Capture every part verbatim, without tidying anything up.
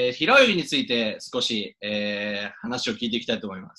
えー、平泳ぎについて少し、えー、話を聞いていきたいと思います。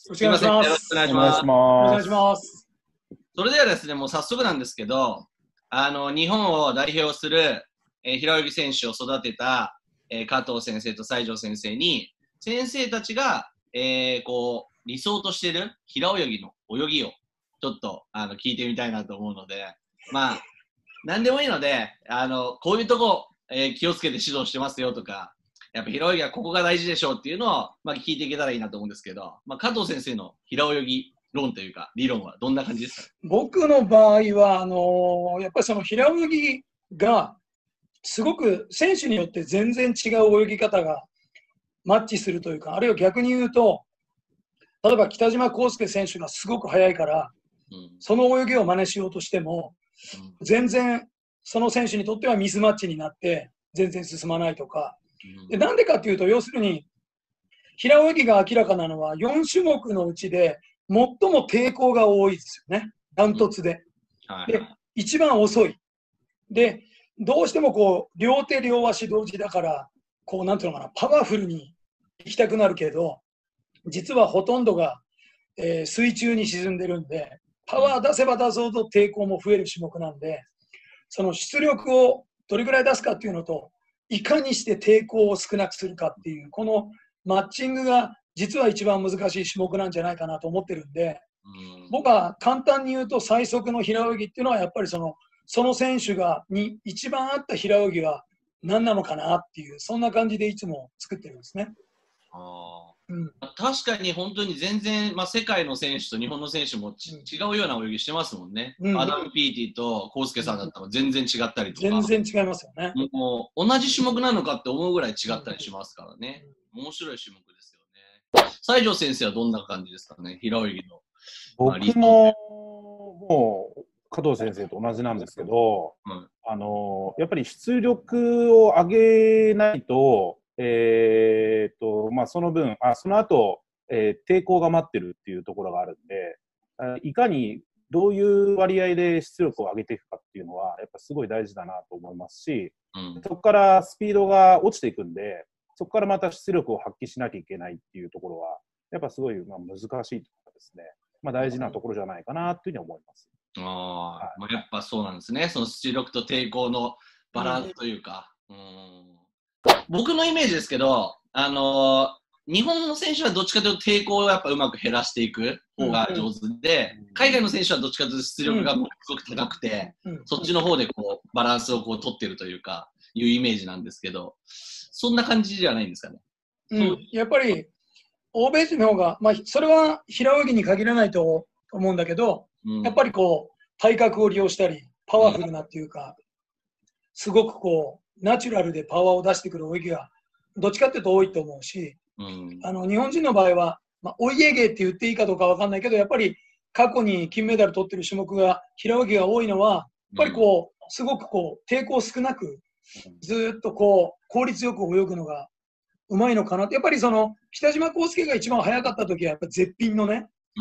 よろしくお願いします。 よろしくお願いしお願いします。 ます。 お願いします。 それではですね、もう早速なんですけど、あの、日本を代表する、えー、平泳ぎ選手を育てた、えー、加藤先生と西条先生に、先生たちが、えー、こう、理想としている平泳ぎの泳ぎをちょっとあの聞いてみたいなと思うので、まあ、なんでもいいので、あの、こういうとこ、えー、気をつけて指導してますよとか、やっぱ平泳ぎはここが大事でしょうっていうのを、まあ、聞いていけたらいいなと思うんですけど、まあ、加藤先生の平泳ぎ論というか、理論はどんな感じですか？ 僕の場合は、あのー、やっぱりその平泳ぎが、すごく選手によって全然違う泳ぎ方がマッチするというか、あるいは逆に言うと、例えば北島康介選手がすごく速いから、うん、その泳ぎを真似しようとしても、うん、全然その選手にとってはミスマッチになって全然進まないとか、うん、でなんでかっていうと、要するに平泳ぎが明らかなのはよん種目のうちで最も抵抗が多いですよね、ダントツで。うんはい、で一番遅い。でどうしてもこう両手両足同時だから、こうなんていうのかな、パワフルに行きたくなるけど、実はほとんどが、えー、水中に沈んでるんで、パワー出せば出すほど抵抗も増える種目なんで、その出力をどれぐらい出すかっていうのと、いかにして抵抗を少なくするかっていう、このマッチングが実は一番難しい種目なんじゃないかなと思ってるんで、うん、僕は簡単に言うと最速の平泳ぎっていうのはやっぱりそのその選手がに一番合った平泳ぎは何なのかなっていう、そんな感じでいつも作ってるんですね。 あうん、確かに本当に全然、まあ、世界の選手と日本の選手も、うん、違うような泳ぎしてますもんね。うん、アダム・ピーティと康介さんだったら全然違ったりとか。 全然違いますよね。 もう同じ種目なのかって思うぐらい違ったりしますからね。面白い種目ですよね。西条先生はどんな感じですかね、平泳ぎの。 僕も、もう、加藤先生と同じなんですけど、うん、あのやっぱり出力を上げないと、えーとまあ、その分、あその後、えー、抵抗が待ってるっていうところがあるんで、いかにどういう割合で出力を上げていくかっていうのは、やっぱすごい大事だなと思いますし、うん、そこからスピードが落ちていくんで、そこからまた出力を発揮しなきゃいけないっていうところは、やっぱすごいまあ難しいところですね。まあ、大事なところじゃないかなというふうに思います。 あはい、まあ、やっぱそうなんですね。その出力と抵抗のバランスというか。うんうん僕のイメージですけど、あのー、日本の選手はどっちかというと抵抗をやっぱうまく減らしていく方が上手で、うんうん、海外の選手はどっちかというと出力がすごく高くて、うんうん、そっちの方でこうバランスをこう取ってるというか、いうイメージなんですけど、そんな感じじゃないんですかね。 うん、やっぱり欧米人の方が、まあ、それは平泳ぎに限らないと思うんだけど、うん、やっぱりこう体格を利用したり、パワフルなっていうか、うん、すごくこうナチュラルでパワーを出してくる泳ぎがどっちかっていうと多いと思うし、うん、あの日本人の場合は、まあ、お家芸って言っていいかどうかわかんないけど、やっぱり過去に金メダル取ってる種目が平泳ぎが多いのは、やっぱりこうすごくこう抵抗少なくずっとこう効率よく泳ぐのがうまいのかなって。やっぱりその北島康介が一番速かった時はやっぱ絶品のね、うん、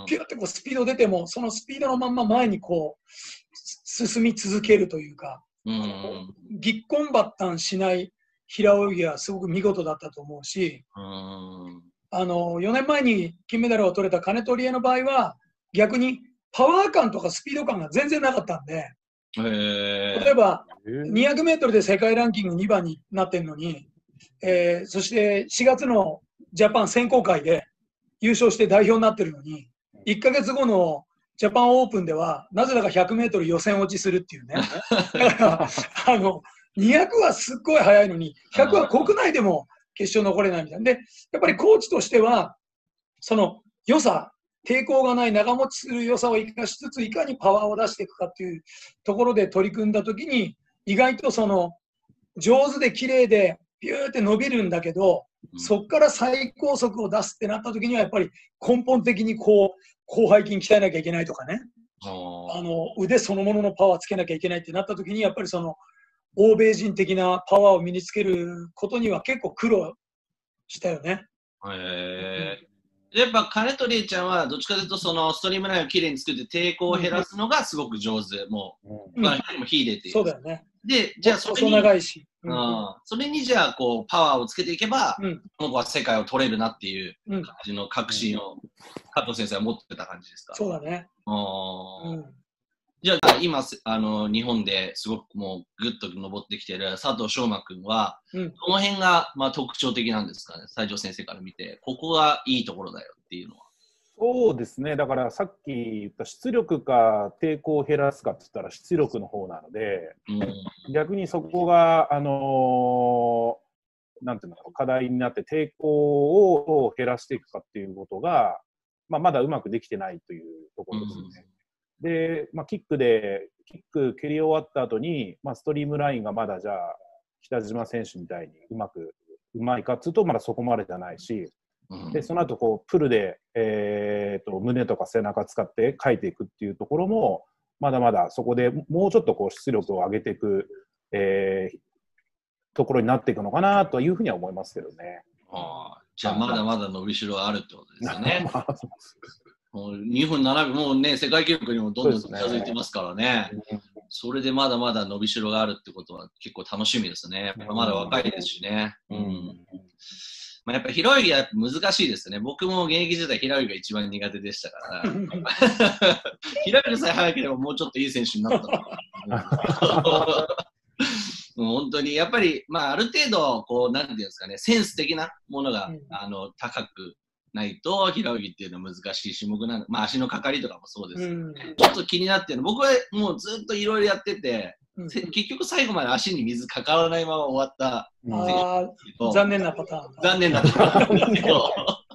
ピュッてこうスピード出てもそのスピードのまんま前にこう進み続けるというか、うん、ぎっこんばったんしない平泳ぎはすごく見事だったと思うし、うん、あのよねんまえに金メダルを取れた金戸理恵の場合は逆にパワー感とかスピード感が全然なかったんで、例えばにひゃくメートルで世界ランキングにばんになってるのに、えー、そしてしがつのジャパン選考会で優勝して代表になってるのに、いっかげつごのジャパンオープンではなぜだかひゃくメートル予選落ちするっていうね。だからあのにひゃくはすっごい速いのにひゃくは国内でも決勝残れないみたいな。でやっぱりコーチとしてはその良さ、抵抗がない長持ちする良さを生かしつついかにパワーを出していくかっていうところで取り組んだ時に、意外とその上手で綺麗でピューって伸びるんだけど、そこから最高速を出すってなった時にはやっぱり根本的にこう広背筋鍛えなきゃいけないとかね、あの腕そのもののパワーつけなきゃいけないってなった時に、やっぱりその欧米人的なパワーを身につけることには結構苦労したよね。 へー、 やっぱ金とりえちゃんはどっちかというとそのストリームラインをきれいに作って抵抗を減らすのがすごく上手。もう、 うん、 他の人にも秀でている。 そうだよね。 で、じゃあそれに、 長いし、 うんうん、それにじゃあこうパワーをつけていけば、うん、この子は世界を取れるなっていう感じの確信を加藤先生は持ってた感じですか？ そうだね。 うん、じゃあ今あの日本ですごくもうぐっと上ってきてる佐藤翔馬君は、うん、この辺がまあ特徴的なんですかね、西条先生から見て、ここがいいところだよっていうのは。 そうですね、だからさっき言った出力か抵抗を減らすかって言ったら出力の方なので、うん、逆にそこが、あのー、なんていうのか課題になって抵抗を減らしていくかっていうことが、まあ、まだうまくできてないというところですよね。うん、で、まあ、キックでキック蹴り終わった後に、まあ、ストリームラインがまだじゃあ北島選手みたいにうまくうまいかっていうとまだそこまでじゃないし。でその後こうプルで、えー、と胸とか背中使ってかいていくっていうところもまだまだそこでもうちょっとこう出力を上げていく、えー、ところになっていくのかなというふうには思いますけどね。 あじゃあまだまだ伸びしろがあるってことですよね。もうにふんななびょう、もうね世界記録にもどんどん近づいてますからね。それでまだまだ伸びしろがあるってことは結構楽しみですね。まだ若いですしね。うんうんまあ、やっぱ平泳ぎは難しいですね。僕も現役時代平泳ぎが一番苦手でしたから平泳ぎさえ早ければもうちょっといい選手になったのもう本当にやっぱり、まあ、ある程度こうなんていうんですかね、センス的なものが、うん、あの高くないと平泳ぎっていうのは難しい種目なの、まあ、足のかかりとかもそうです、うん、ちょっと気になってるの、僕はもうずっといろいろやっててうん、結局最後まで足に水かからないまま終わったあ残念なパターン残念なパターンなんですけど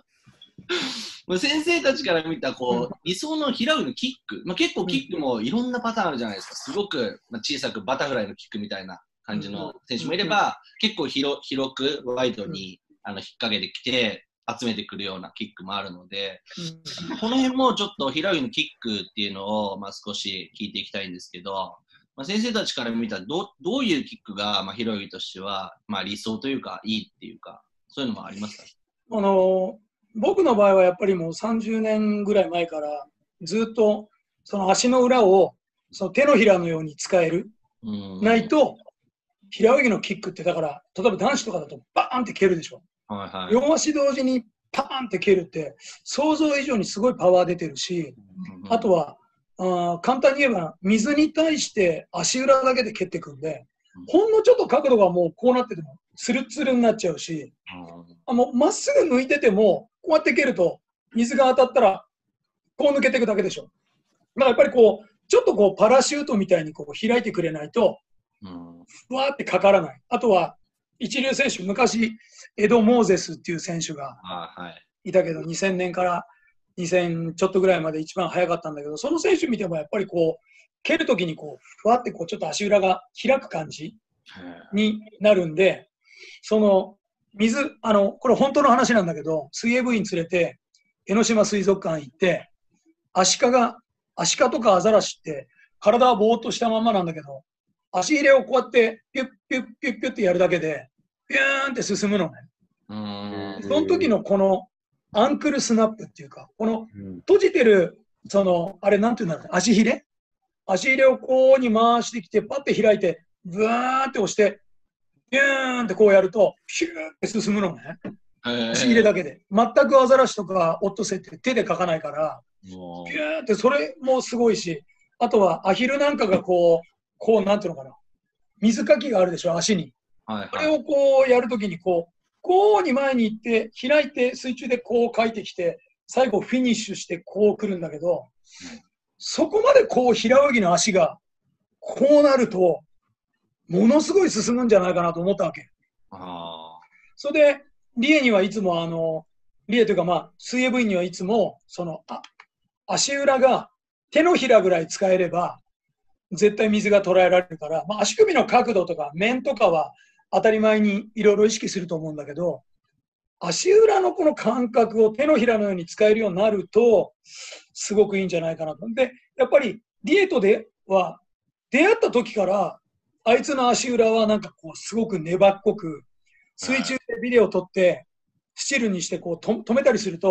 先生たちから見たこう、うん、理想の平泳ぎのキック、まあ、結構キックもいろんなパターンあるじゃないですか。すごく、まあ、小さくバタフライのキックみたいな感じの選手もいれば、うん、結構 広, 広くワイドに、うん、あの引っ掛けてきて集めてくるようなキックもあるので、うん、この辺もちょっと平泳ぎのキックっていうのを、まあ、少し聞いていきたいんですけど、まあ、先生たちから見たら ど, どういうキックが、まあ、平泳ぎとしては、まあ、理想というかいいっていうかそういうのもありますか？ あの僕の場合はやっぱりもうさんじゅうねんぐらい前からずっとその足の裏をその手のひらのように使えるないと平泳ぎのキックってだから例えば男子とかだとバーンって蹴るでしょ、はいはい、よん足同時にパーンって蹴るって想像以上にすごいパワー出てるし、あとはあ簡単に言えば水に対して足裏だけで蹴っていくんで、ほんのちょっと角度がもうこうなっててもツルツルになっちゃうし、あもうまっすぐ抜いててもこうやって蹴ると水が当たったらこう抜けていくだけでしょ。だからやっぱりこうちょっとこうパラシュートみたいにこう開いてくれないとふわーってかからない。あとは一流選手、昔エド・モーゼスっていう選手がいたけど、にせんねんからにせんちょっとぐらいまで一番早かったんだけど、その選手見てもやっぱりこう蹴るときにこうふわってこうちょっと足裏が開く感じになるんで、その水あのこれ本当の話なんだけど、水泳部員連れて江ノ島水族館行って、アシカがアシカとかアザラシって体はぼーっとしたままなんだけど、足入れをこうやってピュッピュッピュッピュッってやるだけでピューンって進むのね。うーん、その時のこのアンクルスナップっていうか、この閉じてるそのあれなんていうんだろう、足ひれ足ひれをこうに回してきてパッて開いてブワーって押してピューンってこうやるとピューって進むのね。足入れだけで全くアザラシとかオットセイって手で描かないからピューってそれもすごいし、あとはアヒルなんかがこうこうなんていうのかな、水かきがあるでしょ足に、はいはい、これをこうやるときにこうこうに前に行って開いて水中でこう書いてきて最後フィニッシュしてこう来るんだけど、そこまでこう平泳ぎの足がこうなるとものすごい進むんじゃないかなと思ったわけ。あそれでリエにはいつもあのリエというかまあ水泳部員にはいつもそのあ足裏が手のひらぐらい使えれば絶対水が捉えられるから、まあ、足首の角度とか面とかは当たり前にいろいろ意識すると思うんだけど、足裏のこの感覚を手のひらのように使えるようになるとすごくいいんじゃないかなと。でやっぱりリエとでは出会った時からあいつの足裏はなんかこうすごく粘っこく、水中でビデオを撮ってスチールにしてこうと止めたりすると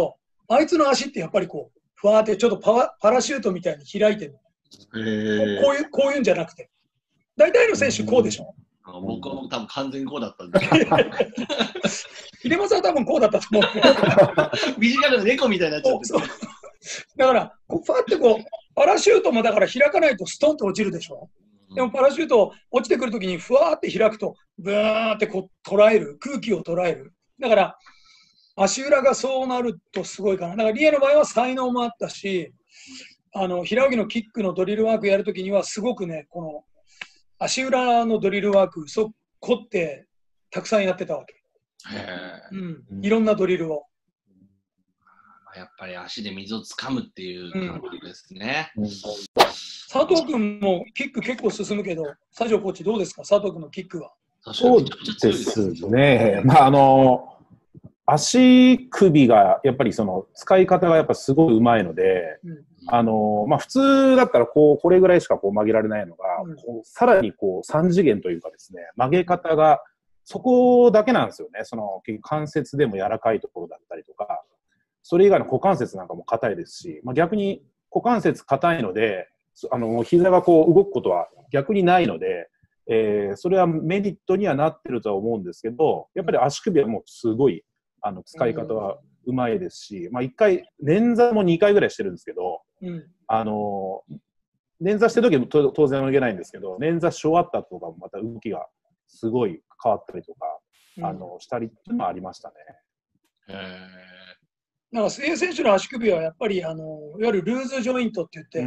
あいつの足ってやっぱりこう、ふわーってちょっとパワパラシュートみたいに開いてるの。こういう、こういうんじゃなくて。大体の選手こうでしょ。 僕はもう多分完全にこうだったんで。 秀政は多分こうだったと思う。短く猫みたいになっちゃって。 そうそうだから、こうファってこう、パラシュートもだから開かないとストンと落ちるでしょ。でもパラシュート落ちてくるときにふわーって開くと、ブーってこう捉える、空気を捉える。だから、足裏がそうなるとすごいかな。だから、リエの場合は才能もあったし、あの平泳ぎのキックのドリルワークやるときには、すごくね、この足裏のドリルワーク、そ凝ってたくさんやってたわけ。うん、いろんなドリルを。 やっぱり足で水をつかむっていう感じですね。うん、 佐藤君もキック結構進むけど、佐藤コーチどうですか、佐藤君のキックは。 そうですね。まああの足首がやっぱりその使い方がやっぱすごい上手いので、うん、あのまあ普通だったらこうこれぐらいしかこう曲げられないのが、うん、こうさらにこう三次元というかですね、曲げ方がそこだけなんですよね。その関節でも柔らかいところだったりとか、それ以外の股関節なんかも硬いですし、まあ、逆に股関節硬いので、あの膝がこう動くことは逆にないので、えー、それはメリットにはなってるとは思うんですけど、やっぱり足首はもうすごいあの使い方はうまいですし、まあ、いっかい捻挫もにかいぐらいしてるんですけど、うん、あの捻挫してる時も当然泳げないんですけど、捻挫し終わったとかもまた動きがすごい変わったりとか、うん、あのしたりっていうのはありましたね。 へー。 なんか水泳選手の足首はやっぱりあのいわゆるルーズジョイントって言って、うん、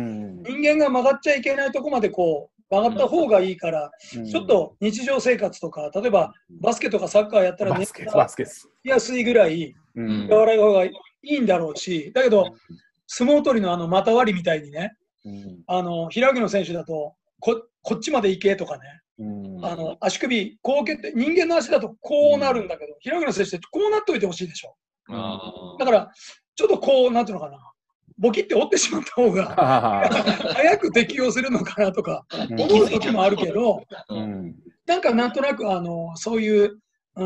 人間が曲がっちゃいけないとこまでこう曲がった方がいいから、うん、ちょっと日常生活とか、例えばバスケとかサッカーやったらね、バスケしやすいぐらい柔らかい方がいいんだろうし、だけど相撲取りのあの股割りみたいにね、うん、あの平泳ぎの選手だと こ, こっちまで行けとかね、うん、あの足首こう蹴って、人間の足だとこうなるんだけど、うん、平泳ぎの選手ってこうなっといてほしいでしょ。だからちょっとこうなんていうのかな、ボキって折ってしまった方が早く適応するのかなとか思う時もあるけど、うん、なんかなんとなくあのそういう、うん、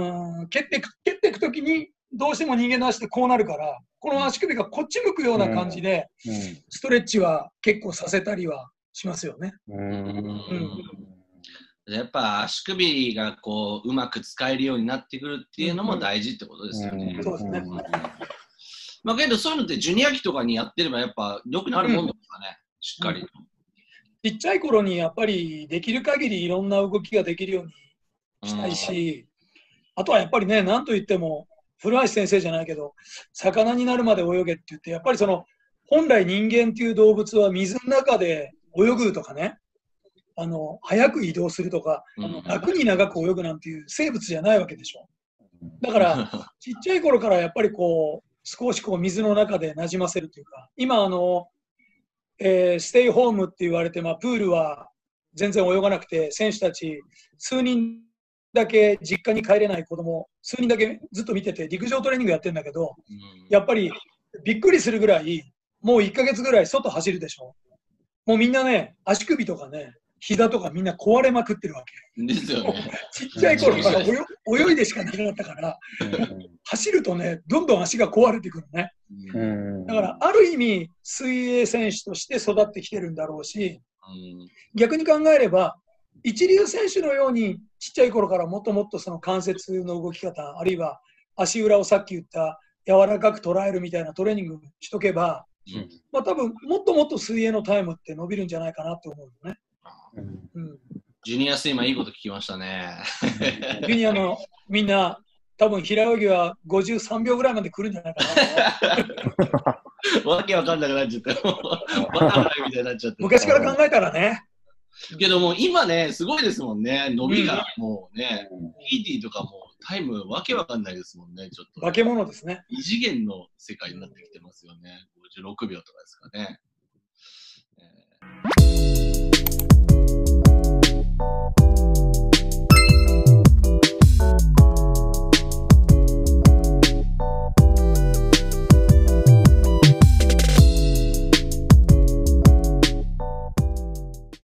蹴っていく蹴っていく時にどうしても人間の足ってこうなるから、この足首がこっち向くような感じで、うんうん、ストレッチは結構させたりはしますよね。うんうんやっぱ足首がこううまく使えるようになってくるっていうのも大事ってことですよね。 うん、そうですね。 まあけどそういうのってジュニア期とかにやってればやっぱ良くなるもんですかね、うん、しっかりと、 うん。ちっちゃい頃にやっぱりできる限りいろんな動きができるようにしたいし、うん、あとはやっぱりね、なんと言っても古橋先生じゃないけど、魚になるまで泳げって言って、やっぱりその本来人間っていう動物は水の中で泳ぐとかね、あの早く移動するとか、あの楽に長く泳ぐなんていう生物じゃないわけでしょ。だからちっちゃい頃からやっぱりこう少しこう水の中でなじませるというか、今あの、えー、ステイホームって言われて、まあ、プールは全然泳がなくて、選手たち数人だけ実家に帰れない子供数人だけずっと見てて陸上トレーニングやってるんだけど、やっぱりびっくりするぐらいもういっかげつぐらい外走るでしょ。もうみんなね、足首とかね、膝とかみんな壊れまくってるわけ。 ですよね。 ちっちゃい頃から泳いでしかなくなったから、走るとね、どんどん足が壊れてくるね。だからある意味水泳選手として育ってきてるんだろうし、逆に考えれば一流選手のようにちっちゃい頃からもっともっとその関節の動き方、あるいは足裏をさっき言った柔らかく捉えるみたいなトレーニングしとけば、うん、まあ多分もっともっと水泳のタイムって伸びるんじゃないかなって思うよね。 うん、ジュニアスイマーいいこと聞きましたね。 ジュニアのみんな多分平泳ぎはごじゅうさんびょうぐらいまで来るんじゃないかな。 わけわかんなくなっちゃった。バタフライみたいになっちゃって。 昔から考えたらね。 けども今ね、すごいですもんね。伸びがもうね、うん、ピーティー とかもタイムわけわかんないですもんね。ちょっと。 化け物ですね。 異次元の世界になってきてますよね。ごじゅうろくびょうとかですかね。えー